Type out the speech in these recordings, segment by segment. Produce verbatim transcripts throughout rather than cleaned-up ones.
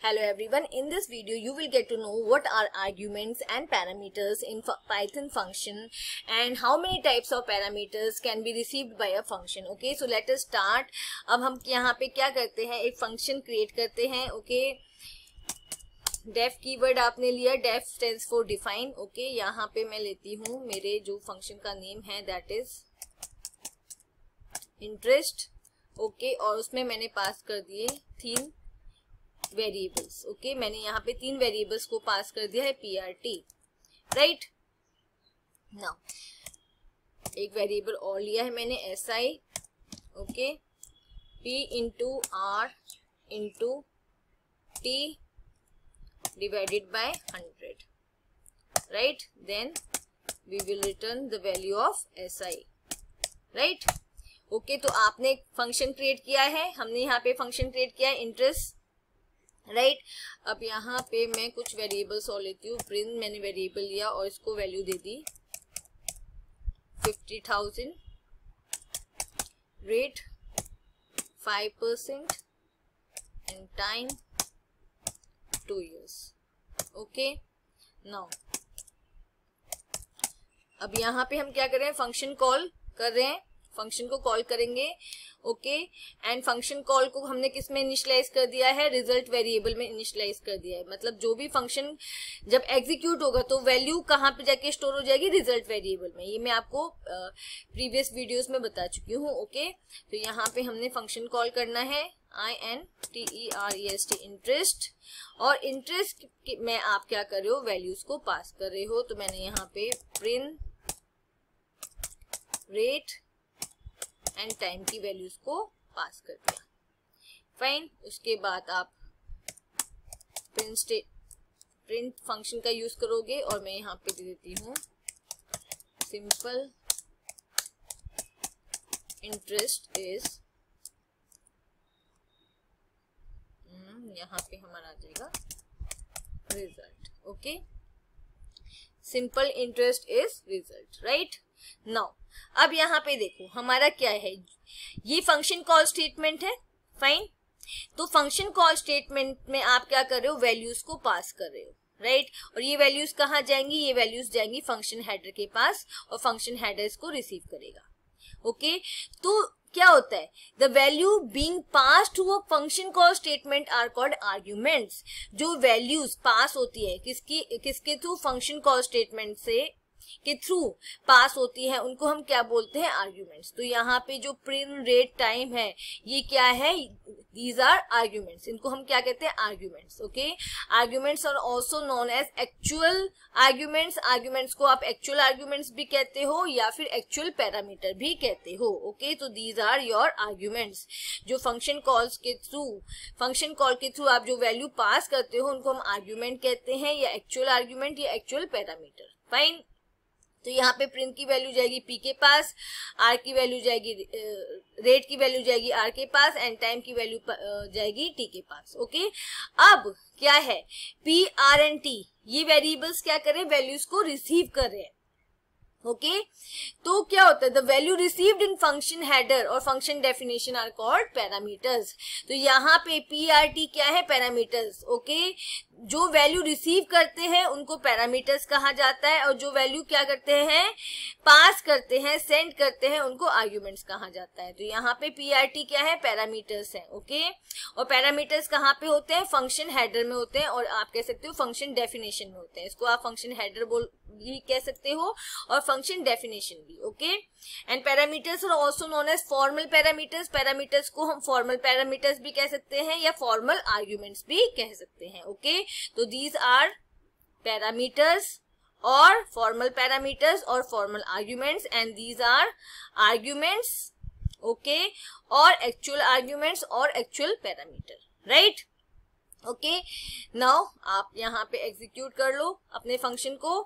Hello everyone, in this video you will get to know what are arguments and parameters in Python function and how many types of parameters can be received by a function. Okay, so let us start. अब हम यहाँ पे क्या करते हैं, एक function create करते हैं. Okay, def कीवर्ड आपने लिया, def stands for define. Okay, यहाँ पे मैं लेती हूँ मेरे जो function का name है that is interest. Okay okay, और उसमें मैंने पास कर दिए तीन वेरिएबल्स. ओके, मैंने यहाँ पे तीन वेरिएबल्स को पास कर दिया है P R T. Right, now एक वेरिएबल और लिया है मैंने S I. Okay, P into R into T divided by hundred. Right, then we will return the value of S I. Right, okay, तो आपने एक फंक्शन क्रिएट किया है, हमने यहाँ पे फंक्शन क्रिएट किया है इंटरेस्ट. Right right? अब यहाँ पे मैं कुछ वेरिएबल्स और लेती हूँ. प्रिंट मैंने वेरिएबल लिया और इसको वैल्यू दे दी fifty thousand. Rate five percent and time two years. Okay, now अब यहाँ पे हम क्या कर रहे हैं, फंक्शन कॉल कर रहे हैं, फंक्शन को कॉल करेंगे. ओके, एंड फंक्शन कॉल को हमने किस में इनिशियलाइज कर दिया है, रिजल्ट वेरिएबल में इनिशियलाइज कर दिया है. मतलब जो भी फंक्शन जब एग्जीक्यूट होगा तो वैल्यू कहाँ पे जाके स्टोर हो जाएगी, रिजल्ट वेरिएबल में. ये मैं आपको प्रीवियस uh, वीडियोस में बता चुकी हूँ. ओके, तो यहाँ पे हमने फंक्शन कॉल करना है I N T E R E S T interest. और इंटरेस्ट में आप क्या कर रहे हो, वैल्यूज को पास कर रहे हो. तो मैंने यहाँ पे प्रिंट रेट एंड टाइम की वैल्यूज को पास कर दिया. फाइन, उसके बाद आप प्रिंट स्टेट प्रिंट फंक्शन का यूज करोगे और मैं यहाँ पे दे देती हूँ सिंपल इंटरेस्ट इज, यहाँ पे हमारा आ जाएगा result. Okay, simple interest is result. Right, now अब यहाँ पे देखो हमारा क्या है, ये फंक्शन कॉल स्टेटमेंट है. फाइन, तो फंक्शन कॉल स्टेटमेंट में आप क्या कर रहे हो, वैल्यूज को पास कर रहे हो. Right right? और ये वैल्यूज कहाँ जाएंगी, ये वैल्यूज जाएंगी फंक्शन हेडर के पास और फंक्शन हेडर इसको रिसीव करेगा. Okay okay? तो क्या होता है, the value being pass to a function call statement are called arguments. जो वैल्यूज पास होती है किसकी किसके थ्रू, फंक्शन कॉल स्टेटमेंट से के थ्रू पास होती है, उनको हम क्या बोलते हैं, आर्ग्यूमेंट्स. तो यहाँ पे जो प्रिंट रेट टाइम है ये क्या है, दीज आर आर्ग्यूमेंट्स. इनको हम क्या कहते हैं, arguments. Okay, arguments are also known as actual arguments. Arguments को आप एक्चुअल आर्ग्यूमेंट्स भी कहते हो या फिर एक्चुअल पैरामीटर भी कहते हो. ओके, तो दीज आर योर आर्ग्यूमेंट्स. जो फंक्शन कॉल्स के थ्रू फंक्शन कॉल के थ्रू आप जो वैल्यू पास करते हो उनको हम आर्ग्यूमेंट कहते हैं, या एक्चुअल आर्ग्यूमेंट या एक्चुअल पैरामीटर. फाइन, तो यहाँ पे प्रिंट की वैल्यू जाएगी पी के पास, आर की वैल्यू जाएगी, रेट की वैल्यू जाएगी आर के पास एंड टाइम की वैल्यू जाएगी टी के पास. ओके, अब क्या है, पी आर एंड टी ये वेरिएबल्स क्या कर रहे हैं, वैल्यूज को रिसीव कर रहे हैं. Okay okay? तो क्या होता है, the value received in function header और function definition are called parameters. तो यहाँ पे पी आर टी क्या है, पैरामीटर्स. Okay okay? जो वैल्यू रिसीव करते हैं उनको पैरामीटर्स कहा जाता है और जो वैल्यू क्या करते हैं, पास करते हैं, सेंड करते हैं, उनको आर्ग्यूमेंट्स कहा जाता है. तो यहाँ पे पी आर टी क्या है, पैरामीटर्स है. Okay okay? और पैरामीटर्स कहाँ पे होते हैं, फंक्शन हेडर में होते हैं और आप कह सकते हो फंक्शन डेफिनेशन में होते हैं. इसको आप फंक्शन हेडर बोल भी कह सकते हो और फंक्शन डेफिनेशन भी. Okay, and parameters are also known as formal parameters. Parameters को हम फॉर्मल पैरामीटर्स भी कह सकते हैं या फॉर्मल आर्ग्यूमेंट्स भी कह सकते हैं. ओके, तो दीज आर पैरामीटर्स और फॉर्मल पैरामीटर्स और formal arguments and these are arguments. Okay, और एक्चुअल आर्ग्यूमेंट्स और actual parameter. Right, okay, now आप यहाँ पे एग्जीक्यूट कर लो अपने फंक्शन को.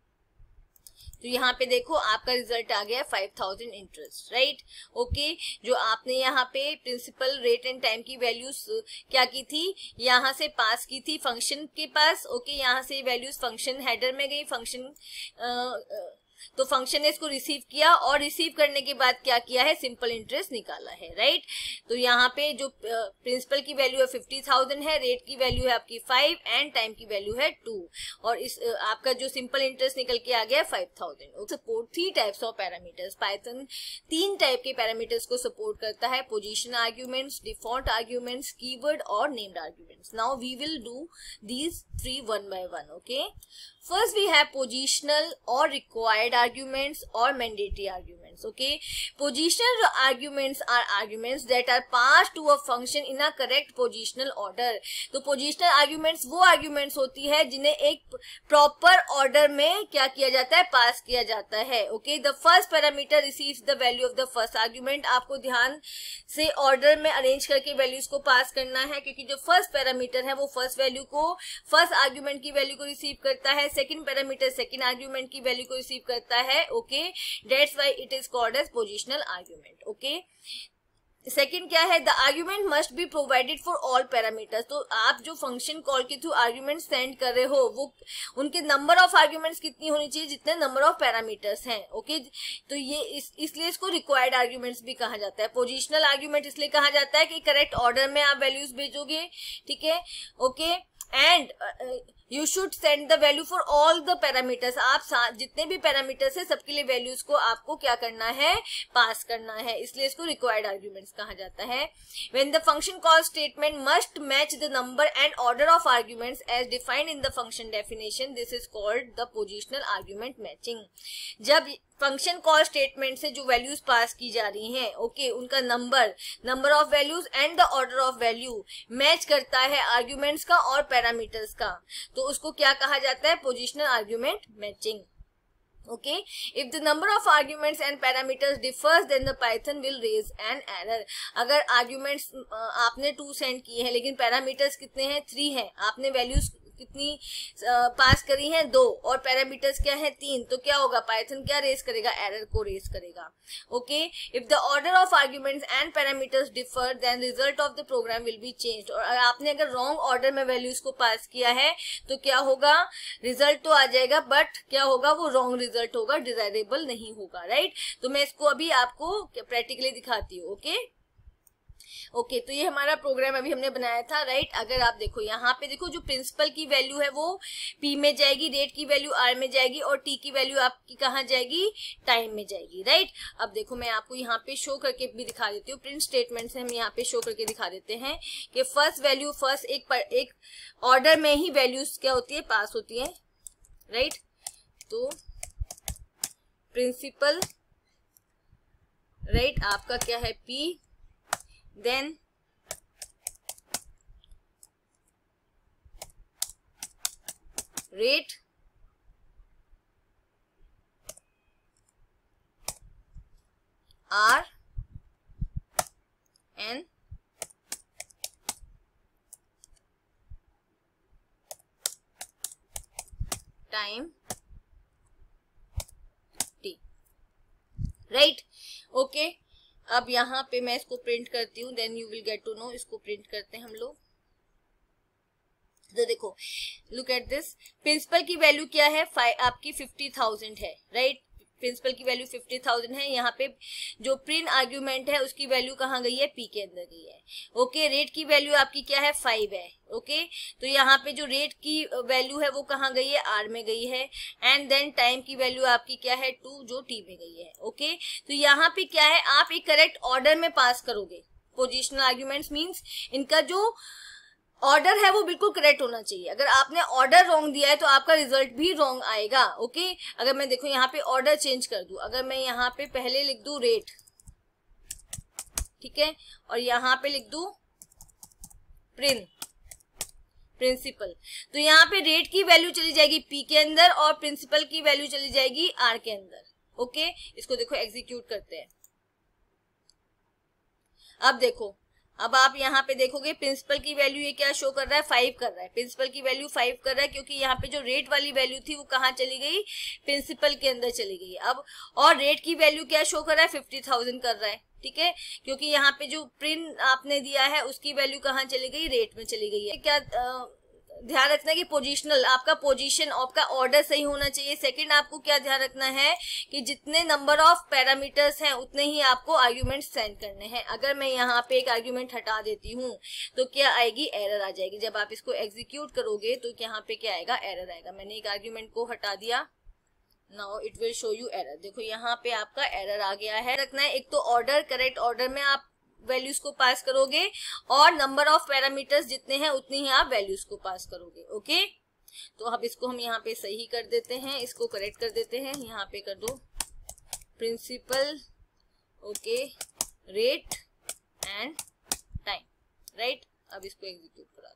तो यहाँ पे देखो आपका रिजल्ट आ गया five thousand interest. Right, okay, जो आपने यहाँ पे प्रिंसिपल रेट एंड टाइम की वैल्यूज क्या की थी, यहाँ से पास की थी फंक्शन के पास. ओके okay, यहाँ से वैल्यूज फंक्शन हेडर में गई, फंक्शन तो फंक्शन ने इसको रिसीव किया और रिसीव करने के बाद क्या किया है, सिंपल इंटरेस्ट निकाला है, राइट। तो यहाँ पे जो प्रिंसिपल की वैल्यू है फिफ्टी थाउजेंड है, रेट की वैल्यू है आपकी फाइव एंड टाइम की वैल्यू है टू, और इस आपका जो सिंपल इंटरेस्ट निकल के आ गया five thousand. Support three types of parameters, Python तीन टाइप के पैरामीटर्स को सपोर्ट करता है, position arguments, default arguments, keyword और named arguments. Now we will do these three one by one. Okay, first we have positional or required arguments or mandatory arguments. Okay, positional arguments are arguments that are passed to a function in a correct positional order. तो positional arguments वो arguments होती है जिन्हें एक proper order में क्या किया जाता है, पास किया जाता है. Okay, the first parameter receives the value of the first argument. आपको ध्यान से order में arrange करके values को पास करना है, क्योंकि जो first parameter है वो first value को फर्स्ट आर्ग्यूमेंट की वैल्यू को रिसीव करता है, सेकंड पैरामीटर सेकंड आर्ग्यूमेंट की वैल्यू को रिसीव करता है. Okay, that's why it is called as positional argument. Okay, second क्या है, the argument must be provided for all parameters. तो आप जो फंक्शन कॉल के थ्रू आर्ग्यूमेंट सेंड कर रहे हो वो उनके नंबर ऑफ आर्ग्यूमेंट्स कितनी होनी चाहिए, जितने नंबर ऑफ पैरामीटर्स हैं. ओके, तो ये इस, इसलिए इसको रिक्वायर्ड आर्ग्यूमेंट्स भी कहा जाता है. पोजिशनल आर्ग्यूमेंट इसलिए कहा जाता है कि करेक्ट ऑर्डर में आप वैल्यूज भेजोगे, ठीक है. Okay, and you should send the value for all the parameters. आप जितने भी पैरामीटर्स है सबके लिए वैल्यूज को आपको क्या करना है, पास करना है, इसलिए इसको रिक्वायर्ड आर्ग्यूमेंट्स कहा जाता है. When the function call statement must match the number and order of arguments as defined in the function definition, this is called the positional argument matching. जब फंक्शन कॉल स्टेटमेंट से जो values पास की जा रही हैं, ओके, उनका number number of values and the order of value match करता है आर्ग्यूमेंट्स का और पैरामीटर्स का, तो उसको क्या कहा जाता है, positional argument matching. Okay, if the number of arguments and parameters differs, then the Python will raise an error. अगर arguments आपने टू सेंड किए हैं लेकिन पैरामीटर्स कितने हैं, थ्री हैं, आपने वैल्यूज कितनी पास करी हैं, दो, और पैरामीटर्स क्या है, तीन, तो क्या होगा, पाइथन क्या रेज करेगा, एरर को रेज करेगा. Okay, if the order of arguments and parameters differ then result of the program will be changed. और आपने अगर रॉन्ग ऑर्डर में वैल्यूज को पास किया है तो क्या होगा, रिजल्ट तो आ जाएगा बट क्या होगा, वो रॉन्ग रिजल्ट होगा, डिजायरेबल नहीं होगा, राइट. तो मैं इसको अभी आपको प्रैक्टिकली दिखाती हूँ. ओके ओके okay, तो ये हमारा प्रोग्राम अभी हमने बनाया था, राइट. अगर आप देखो यहाँ पे देखो, जो प्रिंसिपल की वैल्यू है वो पी में जाएगी, रेट की वैल्यू आर में जाएगी और टी की वैल्यू आपकी कहाँ जाएगी, टाइम में जाएगी, राइट. अब देखो मैं आपको यहाँ पे शो करके भी दिखा देती हूँ, प्रिंट स्टेटमेंट से हम यहाँ पे शो करके दिखा देते हैं कि फर्स्ट वैल्यू फर्स्ट एक पर, एक ऑर्डर में ही वैल्यूज क्या होती है, पास होती है, राइट. तो प्रिंसिपल, राइट, आपका क्या है, P, then rate, R and time T, right. okay, अब यहाँ पे मैं इसको प्रिंट करती हूँ, then you will get to know. इसको प्रिंट करते हैं हम लोग. तो देखो, लुक एट दिस, प्रिंसिपल की वैल्यू क्या है, आपकी फिफ्टी थाउजेंड है, राइट. प्रिंसिपल की वैल्यू फिफ्टी थाउजेंड है. यहाँ पे जो प्रिंट आर्ग्यूमेंट है उसकी वैल्यू कहाँ गई है, पी के अंदर गई है. ओके, रेट की वैल्यू आपकी क्या है, फाइव है. ओके, तो यहाँ पे जो रेट की वैल्यू है वो कहाँ गई है, आर में गई है. एंड देन टाइम की वैल्यू आपकी क्या है, टू, जो टी में गई है. ओके, तो यहाँ पे क्या है, आप एक करेक्ट ऑर्डर में पास करोगे. पोजिशनल आर्ग्यूमेंट्स मीन्स इनका जो ऑर्डर है वो बिल्कुल करेक्ट होना चाहिए. अगर आपने ऑर्डर रॉन्ग दिया है तो आपका रिजल्ट भी रॉन्ग आएगा. ओके, अगर मैं देखो यहाँ पे ऑर्डर चेंज कर दूं, अगर मैं यहाँ पे पहले लिख दूं रेट, ठीक है, और यहाँ पे लिख दूं प्रिंट प्रिंसिपल, तो यहाँ पे रेट की वैल्यू चली जाएगी पी के अंदर और प्रिंसिपल की वैल्यू चली जाएगी आर के अंदर. ओके, इसको देखो एग्जीक्यूट करते हैं. अब देखो, अब आप यहाँ पे देखोगे प्रिंसिपल की वैल्यू ये क्या शो कर रहा है, फाइव कर रहा है. प्रिंसिपल की वैल्यू फाइव कर रहा है क्योंकि यहाँ पे जो रेट वाली वैल्यू थी वो कहाँ चली गई, प्रिंसिपल के अंदर चली गई. अब और रेट की वैल्यू क्या शो कर रहा है, फिफ्टी थाउजेंड कर रहा है, ठीक है, क्योंकि यहाँ पे जो प्रिंट आपने दिया है उसकी वैल्यू कहाँ चली गई, रेट में चली गई है. क्या ध्यान रखना है कि पोजिशनल, आपका पोजीशन, आपका ऑर्डर सही होना चाहिए। सेकंड आपको क्या ध्यान रखना है कि जितने नंबर ऑफ पैरामीटर्स हैं उतने ही आपको आर्ग्यूमेंट सेंड करने हैं। अगर मैं यहाँ पे एक आर्ग्यूमेंट हटा देती हूँ तो क्या आएगी, एरर आ जाएगी। जब आप इसको एग्जीक्यूट करोगे तो यहाँ पे क्या आएगा, एरर आएगा। मैंने एक आर्ग्यूमेंट को हटा दिया, now it will show you error. देखो यहाँ पे आपका एरर आ गया है। रखना है एक तो ऑर्डर, करेक्ट ऑर्डर में आप वैल्यूज को पास करोगे और नंबर ऑफ पैरामीटर्स जितने हैं उतनी ही आप वैल्यूज को पास करोगे। ओके, तो अब इसको हम यहाँ पे सही कर देते हैं, इसको करेक्ट कर देते हैं। यहाँ पे कर दो principal, okay, rate and time, right. अब इसको एग्जीक्यूट करा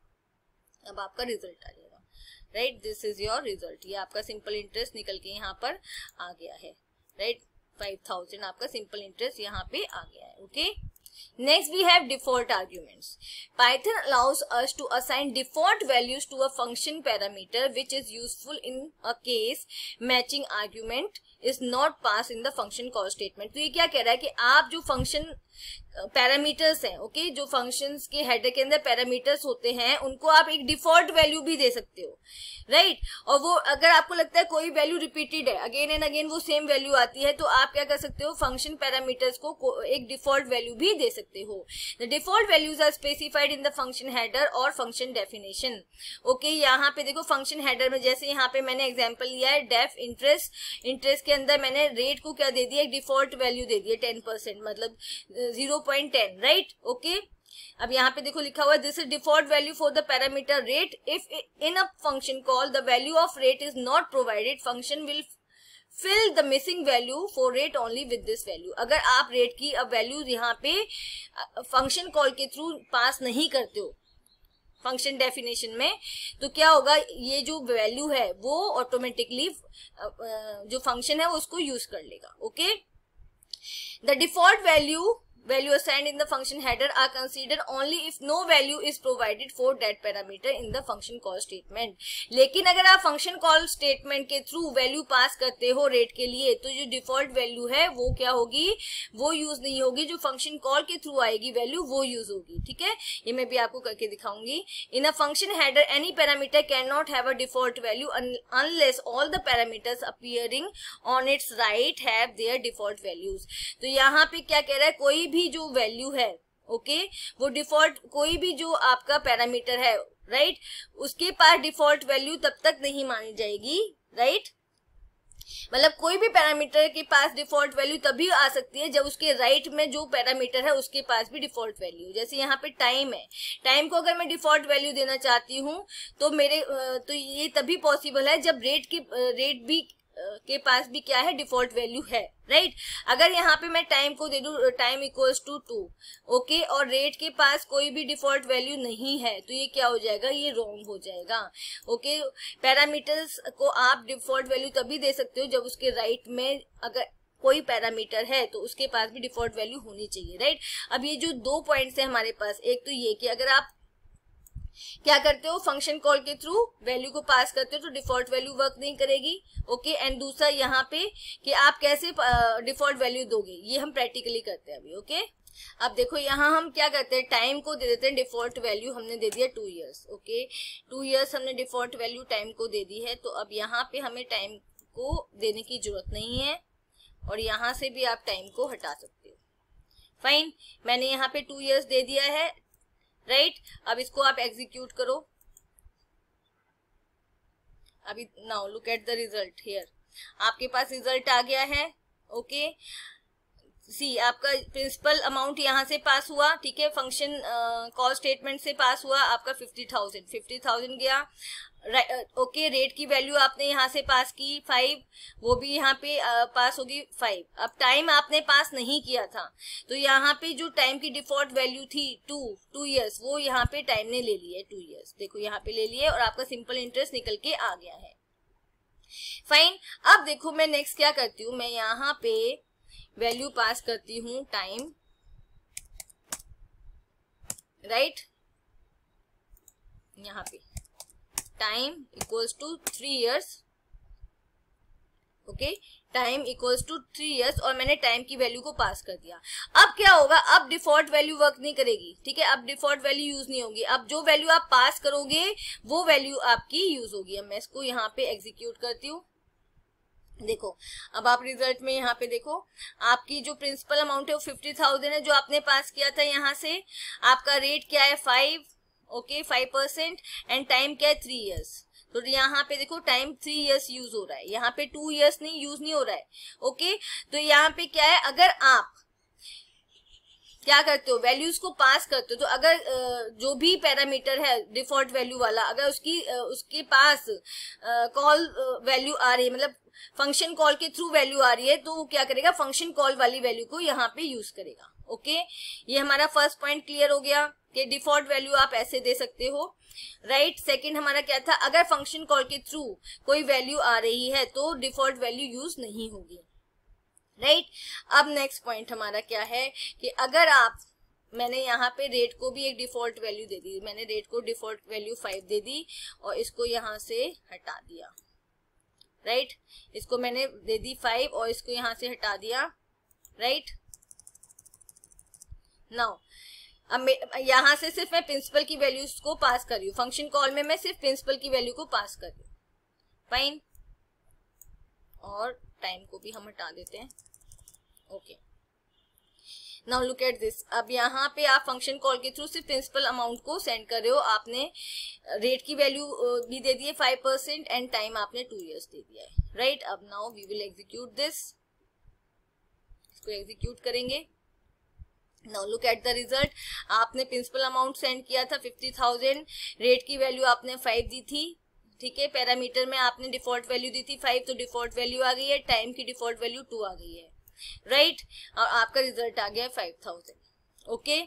दो, अब आपका रिजल्ट आ जाएगा, right. This is your result. ये आपका सिंपल इंटरेस्ट निकल के यहाँ पर आ गया है, राइट। फाइव थाउजेंड आपका सिंपल इंटरेस्ट यहाँ पे आ गया है। Okay, next we have default arguments. Python allows us to assign default values to a function parameter which is useful in a case matching argument is not passed in the function call statement. तो ये क्या कह रहा है कि आप जो function parameters हैं, ओके okay, जो फंक्शंस के हेडर के अंदर पैरामीटर्स होते हैं उनको आप एक डिफॉल्ट वैल्यू भी दे सकते हो, राइट right? और वो अगर आपको लगता है कोई वैल्यू रिपीटेड है, अगेन एंड अगेन वो सेम वैल्यू आती है, तो आप क्या कर सकते हो, फंक्शन पैरामीटर्स को एक डिफॉल्ट वैल्यू भी दे सकते हो। The default values are specified in the function header और फंक्शन डेफिनेशन। ओके, यहाँ पे देखो फंक्शन हेडर में, जैसे यहाँ पे मैंने एग्जाम्पल लिया है डेफ इंटरेस्ट, इंटरेस्ट के अंदर मैंने रेट को क्या दे दिया, एक डिफॉल्ट वैल्यू दे दी टेन परसेंट, मतलब zero point ten, right. Okay, अब यहाँ पे देखो लिखा हुआ है this is default value for the parameter rate. If in a function call the value of rate is not provided, function will fill the missing value for rate only with this value. अगर आप rate की अब value यहाँ पे function call के through pass नहीं करते हो फंक्शन डेफिनेशन में, तो क्या होगा, ये जो वैल्यू है वो ऑटोमेटिकली जो फंक्शन है वो उसको यूज कर लेगा। Okay, the default value value assigned in the function header are considered only if no value is provided for that parameter in the function call statement। लेकिन अगर आप function call statement के through value pass करते हो rate के लिए, तो जो डिफॉल्ट वैल्यू है वो क्या होगी, वो यूज नहीं होगी, जो फंक्शन कॉल के थ्रू आएगी वैल्यू वो यूज होगी। ठीक है, ये मैं भी आपको करके दिखाऊंगी। In a function header any parameter can not have a default value unless all the parameters appearing on its right have their default values. तो यहाँ पे क्या कह रहा है, कोई भी भी जो वैल्यू है, ओके okay, वो डिफॉल्ट, कोई भी जो आपका पैरामीटर है, राइट right, उसके पास डिफॉल्ट वैल्यू तब तक नहीं मानी जाएगी, राइट right? मतलब कोई भी पैरामीटर के पास डिफॉल्ट वैल्यू तभी आ सकती है जब उसके राइट right में जो पैरामीटर है उसके पास भी डिफॉल्ट वैल्यू। जैसे यहाँ पे टाइम है, टाइम को अगर मैं डिफॉल्ट वैल्यू देना चाहती हूँ तो मेरे तो ये तभी पॉसिबल है जब रेट के रेट भी के पास भी क्या है, डिफॉल्ट वैल्यू है, राइट right? अगर यहाँ पे मैं टाइम को दे दूं time equals to two, okay, और रेट के पास कोई भी डिफॉल्ट वैल्यू नहीं है, तो ये क्या हो जाएगा, ये रॉन्ग हो जाएगा। ओके, पैरामीटर्स को आप डिफॉल्ट वैल्यू तभी दे सकते हो जब उसके राइट right में अगर कोई पैरामीटर है तो उसके पास भी डिफॉल्ट वैल्यू होनी चाहिए, राइट right? अब ये जो दो पॉइंट्स है हमारे पास, एक तो ये कि अगर आप क्या करते हो, फंक्शन कॉल के थ्रू वैल्यू को पास करते हो तो डिफॉल्ट वैल्यू वर्क नहीं करेगी। ओके, एंड दूसरा यहाँ पे कि आप कैसे डिफॉल्ट वैल्यू दोगे, ये हम प्रैक्टिकली करते हैं अभी। ओके, अब देखो यहाँ हम क्या करते हैं, टाइम को दे देते हैं डिफॉल्ट वैल्यू, हमने दे दिया two years. Okay, two years हमने डिफॉल्ट वैल्यू टाइम को दे दी है, तो अब यहाँ पे हमें टाइम को देने की जरूरत नहीं है और यहाँ से भी आप टाइम को हटा सकते हो। फाइन, मैंने यहाँ पे टू इयर्स दे दिया है, राइट right? अब इसको आप एग्जीक्यूट करो। अभी now look at the result here, आपके पास रिजल्ट आ गया है। ओके, सी आपका प्रिंसिपल अमाउंट यहाँ से पास हुआ, ठीक है, फंक्शन कॉल स्टेटमेंट से पास हुआ आपका फिफ्टी थाउजेंड फिफ्टी थाउजेंड गया। ओके, uh, रेट की वैल्यू आपने यहाँ से पास की फाइव, वो भी यहाँ पे uh, पास होगी फाइव। अब टाइम आपने पास नहीं किया था, तो यहाँ पे जो टाइम की डिफॉल्ट वैल्यू थी टू टू इयर्स, वो यहाँ पे टाइम ने ले लिया है टू इयर्स। देखो यहाँ पे ले लिए और आपका सिंपल इंटरेस्ट निकल के आ गया है। फाइन, अब देखो मैं नेक्स्ट क्या करती हूँ, मैं यहाँ पे वैल्यू पास करती हूँ टाइम, राइट, यहाँ पे time equals to three years. Okay, time equals to three years और मैंने टाइम की वैल्यू को पास कर दिया। अब क्या होगा, अब डिफॉल्ट वैल्यू वर्क नहीं करेगी, ठीक है, अब डिफॉल्ट वैल्यू यूज नहीं होगी। अब जो वैल्यू आप पास करोगे वो वैल्यू आपकी यूज होगी। अब मैं इसको यहाँ पे एग्जीक्यूट करती हूँ। देखो अब आप रिजल्ट में यहाँ पे देखो, आपकी जो प्रिंसिपल अमाउंट है वो फिफ्टी थाउजेंड है जो आपने पास किया था। यहाँ से आपका रेट क्या है, five, okay, five percent, and time क्या है, थ्री इयर्स। तो यहाँ पे देखो टाइम थ्री इयर्स यूज हो रहा है, यहाँ पे टू इयर्स नहीं यूज नहीं हो रहा है। ओके, तो यहाँ पे क्या है, अगर आप क्या करते हो, वैल्यूज को पास करते हो, तो अगर जो भी पैरामीटर है डिफॉल्ट वैल्यू वाला, अगर उसकी उसके पास कॉल वैल्यू आ रही है, मतलब फंक्शन कॉल के थ्रू वैल्यू आ रही है, तो वो क्या करेगा, फंक्शन कॉल वाली वैल्यू को यहाँ पे यूज करेगा। ओके, ये हमारा फर्स्ट पॉइंट क्लियर हो गया कि डिफॉल्ट वैल्यू आप ऐसे दे सकते हो, राइट। सेकंड हमारा क्या था, अगर फंक्शन कॉल के थ्रू कोई वैल्यू आ रही है तो डिफॉल्ट वैल्यू यूज नहीं होगी, राइट right? अब नेक्स्ट पॉइंट हमारा क्या है कि अगर आप, मैंने यहाँ पे रेट को भी एक डिफॉल्ट वैल्यू दे दी, मैंने रेट को डिफॉल्ट वैल्यू फाइव दे दी और इसको यहाँ से हटा दिया, राइट right? इसको मैंने दे दी फाइव और इसको यहाँ से हटा दिया, राइट। नाउ अब यहाँ से सिर्फ मैं प्रिंसिपल की वैल्यूज को पास कर रही हूँ, फंक्शन कॉल में मैं सिर्फ प्रिंसिपल की वैल्यू को पास कर रही हूँ, फाइन। और टाइम को भी हम हटा देते हैं, okay. Now look at this, अब यहाँ पे आप फंक्शन कॉल के थ्रू सिर्फ प्रिंसिपल अमाउंट को सेंड कर रहे हो, आपने रेट की वैल्यू भी दे दी है फाइव परसेंट एंड टाइम आपने टू इयर्स दे दिया है, राइट right? अब now we will execute this, इसको एग्जीक्यूट करेंगे। Now look at the result, आपने प्रिंसिपल अमाउंट सेंड किया था फिफ्टी थाउजेंड, रेट की वैल्यू आपने फाइव दी थी, ठीक है, पैरामीटर में आपने डिफॉल्ट वैल्यू दी थी फाइव, तो डिफॉल्ट वैल्यू आ गई है, टाइम की डिफॉल्ट वैल्यू टू आ गई है, राइट right? और आपका रिजल्ट आ गया फाइव थाउजेंड। ओके,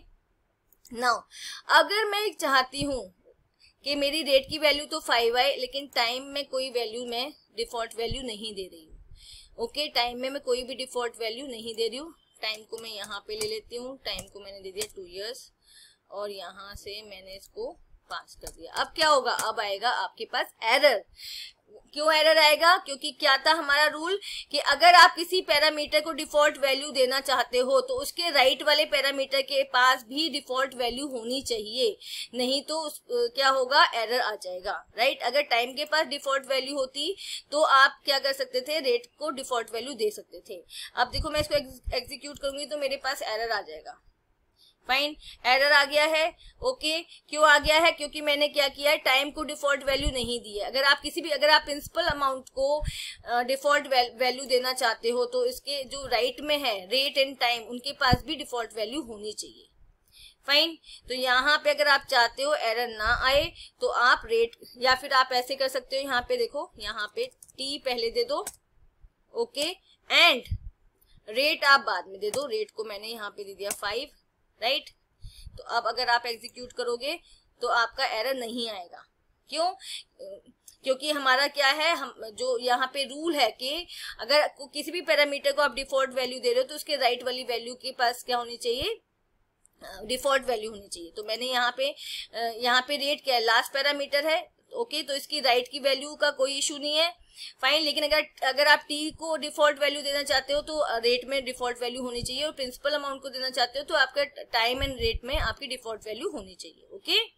नाउ अगर मैं चाहती हूँ कि मेरी रेट की वैल्यू तो फाइव आए लेकिन टाइम में कोई वैल्यू मैं डिफॉल्ट वैल्यू नहीं दे रही हूँ, ओके, टाइम में मैं कोई भी डिफॉल्ट वैल्यू नहीं दे रही हूँ, टाइम को मैं यहाँ पे ले लेती हूँ, टाइम को मैंने दे दिया टू इयर्स और यहाँ से मैंने इसको पास कर दिया। अब क्या होगा, अब आएगा आपके पास एरर। क्यों एरर आएगा, क्योंकि क्या था हमारा रूल कि अगर आप किसी पैरामीटर को डिफॉल्ट वैल्यू देना चाहते हो तो उसके राइट वाले पैरामीटर के पास भी डिफॉल्ट वैल्यू होनी चाहिए, नहीं तो उस, क्या होगा, एरर आ जाएगा, राइट। अगर टाइम के पास डिफॉल्ट वैल्यू होती तो आप क्या कर सकते थे, रेट को डिफॉल्ट वैल्यू दे सकते थे। अब देखो मैं इसको एग्जीक्यूट करूंगी तो मेरे पास एरर आ जाएगा, फाइन, एरर आ गया है, ओके okay, क्यों आ गया है, क्योंकि मैंने क्या किया है, टाइम को डिफॉल्ट वैल्यू नहीं दी है। अगर आप किसी भी, अगर आप प्रिंसिपल अमाउंट को डिफॉल्ट वैल्यू देना चाहते हो तो इसके जो राइट में है रेट एंड टाइम, उनके पास भी डिफॉल्ट वैल्यू होनी चाहिए, फाइन। तो यहाँ पे अगर आप चाहते हो एरर ना आए तो आप रेट, या फिर आप ऐसे कर सकते हो, यहाँ पे देखो, यहाँ पे टी पहले दे दो, ओके, एंड रेट आप बाद में दे दो, रेट को मैंने यहाँ पे दे दिया फाइव, राइट right? तो अब अगर आप एग्जीक्यूट करोगे तो आपका एरर नहीं आएगा, क्यों, क्योंकि हमारा क्या है, हम जो यहाँ पे रूल है कि अगर किसी भी पैरामीटर को आप डिफॉल्ट वैल्यू दे रहे हो तो उसके राइट वाली वैल्यू के पास क्या होनी चाहिए, डिफॉल्ट वैल्यू होनी चाहिए। तो मैंने यहाँ पे यहाँ पे रेट क्या है, लास्ट पैरामीटर है, ओके okay, तो इसकी राइट की वैल्यू का कोई इशू नहीं है, फाइन। लेकिन अगर अगर आप टी को डिफॉल्ट वैल्यू देना चाहते हो तो रेट में डिफॉल्ट वैल्यू होनी चाहिए, और प्रिंसिपल अमाउंट को देना चाहते हो तो आपका टाइम एंड रेट में आपकी डिफॉल्ट वैल्यू होनी चाहिए, okay okay?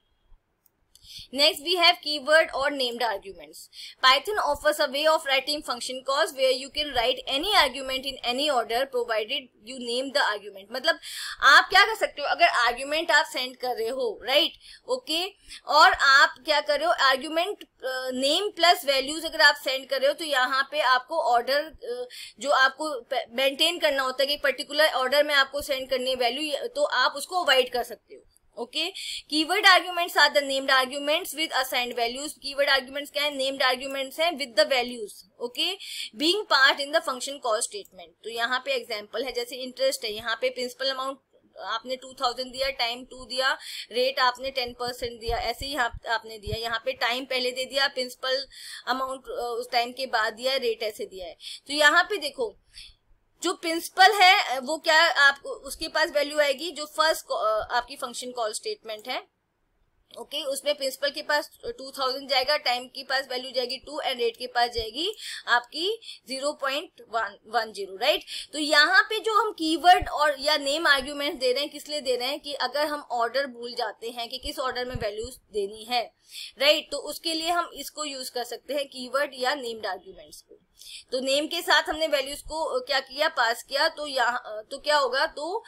Next we have keyword or named arguments. Python offers a way of writing function calls where you can write any argument in any order provided you name the argument. मतलब आप क्या कर सकते हो, अगर argument आप send कर रहे हो, right, okay, और आप क्या कर रहे हो, argument नेम प्लस वैल्यूज अगर आप सेंड कर रहे हो तो यहाँ पे आपको ऑर्डर जो आपको मेंटेन करना होता है कि पर्टिकुलर ऑर्डर में आपको सेंड करनी है वैल्यू, तो आप उसको अवॉइड कर सकते हो, okay. Keyword arguments are the named arguments with assigned values. Keyword arguments क्या है, नेम्ड आर्ग्यूमेंट्स हैं with the values, okay, being part in the function call statement. तो यहाँ पे एग्जांपल है, जैसे इंटरेस्ट है, यहाँ पे प्रिंसिपल अमाउंट आपने टू थाउजेंड दिया, टाइम टू दिया, रेट आपने टेन परसेंट दिया, ऐसे ही आप, आपने दिया। यहाँ पे टाइम पहले दे दिया, प्रिंसिपल अमाउंट उस टाइम के बाद दिया, रेट ऐसे दिया है। तो यहाँ पे देखो जो प्रिंसिपल है वो क्या, आप उसके पास वैल्यू आएगी जो फर्स्ट आपकी फंक्शन कॉल स्टेटमेंट है, ओके okay, उसमें प्रिंसिपल के पास टू थाउजेंड जाएगा, टाइम के पास वैल्यू जाएगी टू एंड रेट के पास जाएगी आपकी zero point one zero, right. तो यहाँ पे जो हम कीवर्ड और या नेम आर्ग्यूमेंट दे रहे हैं किस लिए दे रहे हैं कि अगर हम ऑर्डर भूल जाते हैं कि किस ऑर्डर में वैल्यूज देनी है, राइट, तो उसके लिए हम इसको यूज कर सकते हैं कीवर्ड या नेम्ड आर्ग्यूमेंट्स को। तो नेम के साथ हमने वैल्यूज को क्या किया, पास किया, तो यहाँ तो क्या होगा, तो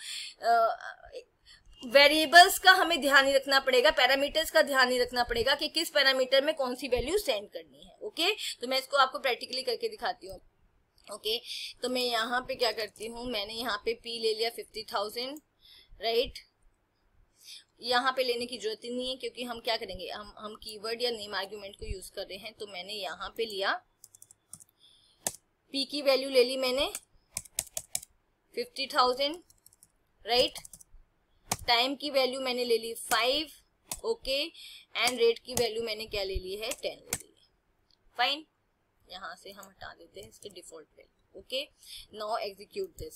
वेरिएबल्स का हमें ध्यान ही रखना पड़ेगा, पैरामीटर्स का ध्यान ही रखना पड़ेगा कि किस पैरामीटर में कौन सी वैल्यू सेंड करनी है। ओके, तो मैं इसको आपको प्रैक्टिकली करके दिखाती हूँ। ओके, तो मैं यहाँ पे क्या करती हूँ, मैंने यहाँ पे पी ले लिया फिफ्टी थाउजेंड, राइट। यहाँ पे लेने की जरूरत ही नहीं है क्योंकि हम क्या करेंगे, हम हम कीवर्ड या नेम आर्ग्यूमेंट को यूज कर रहे हैं। तो मैंने यहाँ पे लिया, पी की वैल्यू ले ली मैंने फिफ्टी थाउजेंड, राइट। टाइम की वैल्यू मैंने ले ली फाइव, ओके, एंड रेट की वैल्यू मैंने क्या ले ली है, टेन ले ली है, फाइन। यहां से हम हटा देते हैं इसके default value. Okay, now execute this.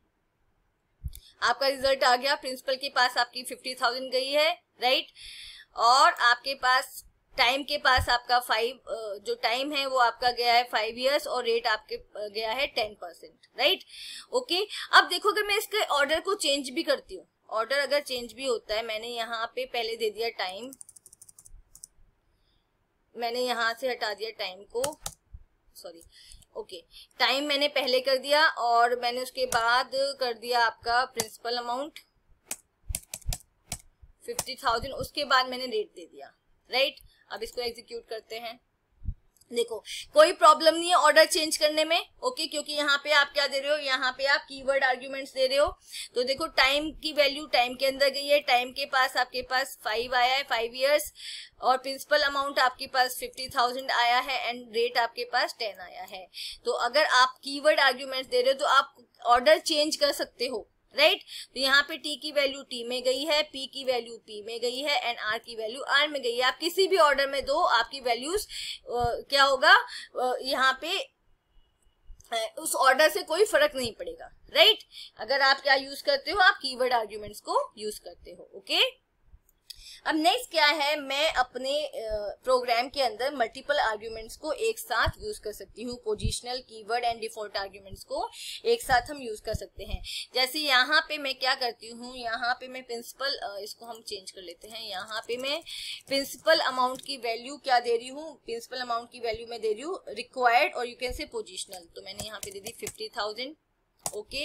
आपका रिजल्ट आ गया, प्रिंसिपल के पास आपकी फिफ्टी थाउजेंड गई है, राइट, और आपके पास टाइम के पास आपका फाइव, जो टाइम है वो आपका गया है फाइव इयर्स और रेट आपके गया है टेन परसेंट, राइट। ओके, अब देखो अगर मैं इसके ऑर्डर को चेंज भी करती हूँ, ऑर्डर अगर चेंज भी होता है, मैंने यहाँ पे पहले दे दिया टाइम, मैंने यहाँ से हटा दिया टाइम को, सॉरी, ओके, टाइम मैंने पहले कर दिया और मैंने उसके बाद कर दिया आपका प्रिंसिपल अमाउंट फिफ्टी थाउजेंड, उसके बाद मैंने रेट दे दिया, राइट। अब इसको एग्जीक्यूट करते हैं। देखो कोई प्रॉब्लम नहीं है ऑर्डर चेंज करने में, ओके, क्योंकि यहाँ पे आप क्या दे रहे हो, यहाँ पे आप कीवर्ड आर्ग्यूमेंट्स दे रहे हो। तो देखो टाइम की वैल्यू टाइम के अंदर गई है, टाइम के पास आपके पास फाइव आया है, फाइव इयर्स, और प्रिंसिपल अमाउंट आपके पास फिफ्टी थाउजेंड आया है एंड रेट आपके पास टेन आया है। तो अगर आप कीवर्ड आर्ग्यूमेंट्स दे रहे हो तो आप ऑर्डर चेंज कर सकते हो, राइट right? तो यहाँ पे टी की वैल्यू टी में गई है, पी की वैल्यू पी में गई है एंड आर की वैल्यू आर में गई है। आप किसी भी ऑर्डर में दो, आपकी वैल्यूज क्या होगा, यहाँ पे उस ऑर्डर से कोई फर्क नहीं पड़ेगा, राइट right? अगर आप क्या यूज करते हो, आप कीवर्ड आर्ग्यूमेंट्स को यूज करते हो। Okay okay? अब नेक्स्ट क्या है, मैं अपने प्रोग्राम के अंदर मल्टीपल आर्ग्यूमेंट्स को एक साथ यूज कर सकती हूँ। Positional, keyword and default arguments को एक साथ हम यूज कर सकते हैं। जैसे यहाँ पे मैं क्या करती हूँ, यहाँ पे मैं प्रिंसिपल, इसको हम चेंज कर लेते हैं, यहाँ पे मैं प्रिंसिपल अमाउंट की वैल्यू क्या दे रही हूँ, प्रिंसिपल अमाउंट की वैल्यू मैं दे रही हूँ रिक्वायर्ड, और यू कैन से पोजिशनल। तो मैंने यहाँ पे दे दी fifty thousand, okay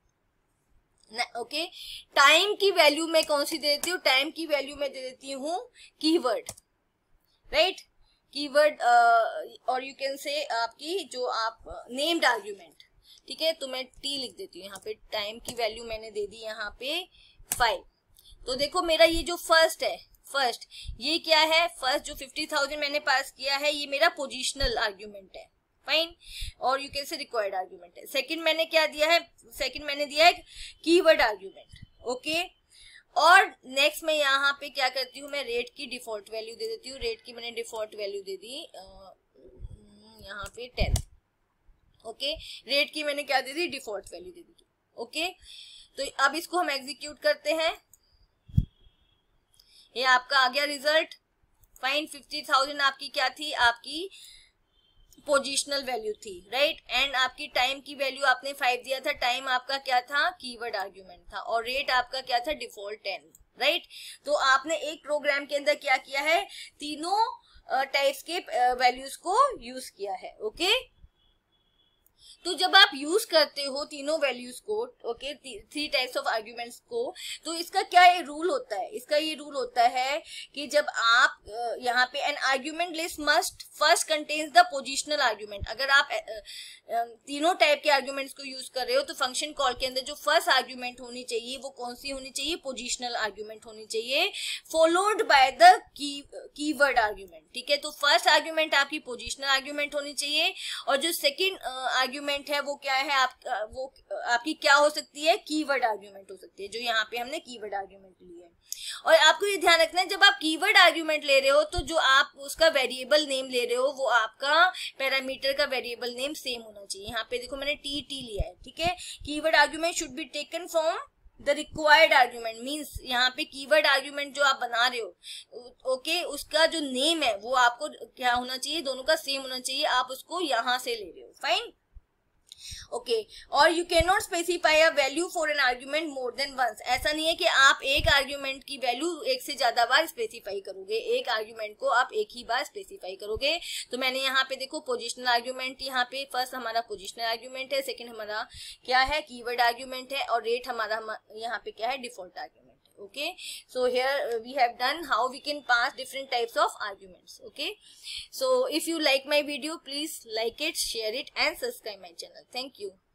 okay. Time की वैल्यू मैं कौन सी दे देती हूँ, टाइम की वैल्यू मैं दे देती हूँ कीवर्ड, राइट, कीवर्ड, और यू कैन से आपकी जो आप नेम्ड आर्ग्यूमेंट, ठीक है। तो मैं टी लिख देती हूँ यहाँ पे, टाइम की वैल्यू मैंने दे दी यहाँ पे फाइव। तो देखो मेरा ये जो फर्स्ट है, फर्स्ट ये क्या है, फर्स्ट जो फिफ्टी थाउजेंड मैंने पास किया है ये मेरा पोजिशनल आर्ग्यूमेंट है, फाइन, और you can say required argument है। सेकंड मैंने क्या दिया है, सेकंड मैंने दिया है कीवर्ड आर्ग्यूमेंट, ओके। और नेक्स्ट मैं यहाँ पे क्या करती हूँ, मैं रेट की डिफॉल्ट वैल्यू दे देती हूँ, रेट की मैंने डिफॉल्ट वैल्यू दे दी यहाँ पे टेन, ओके। रेट की मैंने क्या दे दी, डिफॉल्ट वैल्यू दे दी, ओके। तो अब इसको हम एग्जीक्यूट करते हैं, ये आपका आ गया रिजल्ट, फाइन। फिफ्टी थाउजेंड आपकी क्या थी, आपकी पोजिशनल वैल्यू थी, राइट, एंड आपकी टाइम की वैल्यू आपने फाइव दिया था, टाइम आपका क्या था, कीवर्ड आर्ग्यूमेंट था, और रेट आपका क्या था, डिफॉल्ट टेन, राइट। तो आपने एक प्रोग्राम के अंदर क्या किया है, तीनों टाइप्स के वैल्यूज को यूज किया है, ओके। तो जब आप यूज करते हो तीनों वैल्यूज को, okay, three types of arguments को, तो इसका क्या ये रूल होता है, इसका ये रूल होता है कि जब आप यहाँ पे an argument list must first contains the positional argument, अगर आप तीनों टाइप के आर्ग्यूमेंट्स को यूज कर रहे हो तो फंक्शन कॉल के अंदर जो फर्स्ट आर्ग्यूमेंट होनी चाहिए वो कौन सी होनी चाहिए, पोजिशनल आर्ग्यूमेंट होनी चाहिए, followed by the keyword argument, ठीक है। तो फर्स्ट आर्ग्यूमेंट आपकी पोजिशनल आर्ग्यूमेंट होनी चाहिए, और जो सेकेंड आर्ग्यूमेंट है वो क्या है, आप वो आपकी क्या हो सकती है, कीवर्ड आर्ग्यूमेंट हो सकती है, जो यहाँ पे हमने कीवर्ड आर्ग्यूमेंट ली है। और आपको ये ध्यान रखना है, जब आप कीवर्ड आर्ग्यूमेंट ले रहे हो तो जो आप उसका वेरिएबल नेम ले रहे हो वो आपका पैरामीटर का वेरिएबल नेम सेम होना चाहिए। यहाँ पे देखो मैंने टी टी लिया है, ठीक है। Keyword argument should be taken from the required argument means यहाँ पे कीवर्ड आर्ग्यूमेंट जो आप बना रहे हो, ओके okay, उसका जो नेम है वो आपको क्या होना चाहिए, दोनों का सेम होना चाहिए, आप उसको यहाँ से ले रहे हो, फाइन, ओके। और you can not specify a value for an argument more than once, ऐसा नहीं है कि आप एक आर्ग्यूमेंट की वैल्यू एक से ज्यादा बार स्पेसिफाई करोगे, एक आर्ग्यूमेंट को आप एक ही बार स्पेसिफाई करोगे। तो मैंने यहाँ पे देखो पोजिशनल आर्ग्यूमेंट, यहाँ पे फर्स्ट हमारा पोजिशनल आर्ग्यूमेंट है, सेकंड हमारा क्या है, कीवर्ड आर्ग्यूमेंट है, और रेट हमारा यहाँ पे क्या है, default argument. Okay, so here uh, we have done how we can pass different types of arguments. Okay, so if you like my video, please like it, share it and subscribe my channel. Thank you.